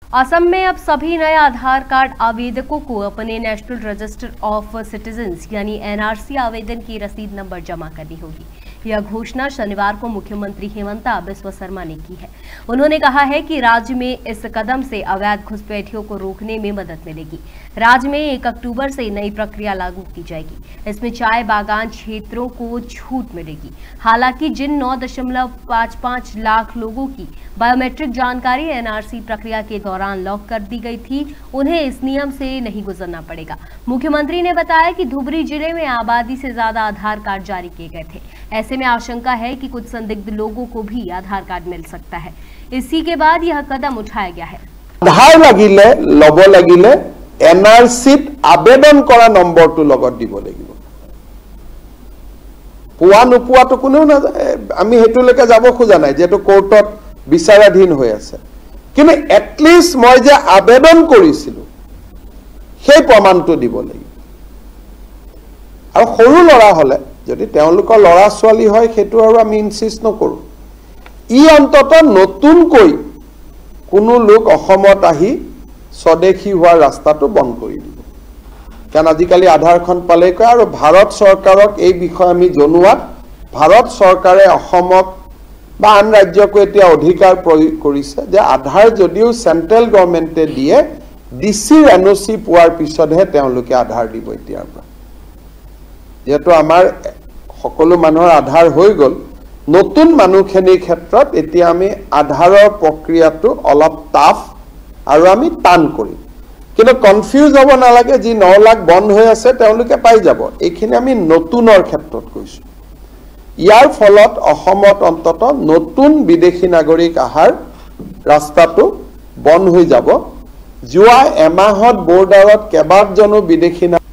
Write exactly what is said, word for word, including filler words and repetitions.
असम में अब सभी नए आधार कार्ड आवेदकों को अपने नेशनल रजिस्टर ऑफ सिटीजन्स यानी एनआरसी आवेदन की रसीद नंबर जमा करनी होगी। यह घोषणा शनिवार को मुख्यमंत्री हेमंता बिस्वा शर्मा ने की है। उन्होंने कहा है कि राज्य में इस कदम से अवैध घुसपैठियों को रोकने में मदद मिलेगी। राज्य में एक अक्टूबर से नई प्रक्रिया लागू की जाएगी। इसमें चाय बागान क्षेत्रों को छूट मिलेगी। हालांकि जिन नौ दशमलव पाँच पाँच लाख लोगों की बायोमेट्रिक जानकारी एनआरसी प्रक्रिया के दौरान लॉक कर दी गई थी, उन्हें इस नियम से नहीं गुजरना पड़ेगा। मुख्यमंत्री ने बताया कि धुबरी जिले में आबादी से ज्यादा आधार कार्ड जारी किए गए थे। ऐसे में आशंका है कि कुछ संदिग्ध लोगों को भी आधार कार्ड मिल सकता है। इसी के बाद यह कदम उठाया गया है। आधार लगिले लब लगिले एनआरसीत आवेदन करा नम्बर तो लगत दिबो লাগিব। पुआ नुपुआ तो कोनेও না আমি হেতুলৈকে যাব খোজা নাই যেটো কোৰ্টত বিচাৰাধীন হৈ আছে। কিন্তু এটলিষ্ট মই যে আবেদন কৰিছিলো সেই প্ৰমাণটো দিব লাগিব। আৰু সৰু লৰা হলে যদি তেওঁলোকৰ লৰা ছোৱালী হয় সেইটো আৰু আমি ইনসিস্ট নকৰো। ই অন্তত নতুনকৈ কোনো লোক অসমত আহি স্বদেশী হোৱাৰ ৰাস্তাটো বন্ধ কৰি দিব। কাৰণ আজিকালি আধাৰখন পালে কয় আৰু ভাৰত চৰকাৰক এই বিষয়ে আমি জনোৱাত ভাৰত চৰকাৰে অসমক বা আন ৰাজ্যকো এতিয়া অধিকাৰ প্ৰয়োগ কৰিছে যে আধাৰ যদিও সেন্ট্ৰেল গভৰ্ণমেণ্টে দিয়ে ডিসিৰ এনঅচি পোৱাৰ পিছতহে তেওঁলোকে আধাৰ দিব। এতিয়াৰ পৰা যেহেতু আমাৰ সকলো মানুহৰ আধাৰ হৈ গল, নতুন মানুহখিনিৰ ক্ষেত্ৰত এতিয়া আমি আধাৰৰ প্ৰক্ৰিয়াটো অলপ টাফ আৰু আমি টান কৰিম। কিন্তু কনফিউজ হ'ব নালাগে, যি ন লাখ বন্ধ হৈ আছে তেওঁলোকে পাই যাব। এইখিনি আমি নতুনৰ ক্ষেত্ৰত কৈছো। ইয়াৰ ফলত অসমত অন্তত নতুন বিদেশী নাগৰিক আহাৰ ৰাস্তাটো বন্ধ হৈ যাব। যোৱা এমাহত বৰ্ডাৰত কেবাজনো বিদেশী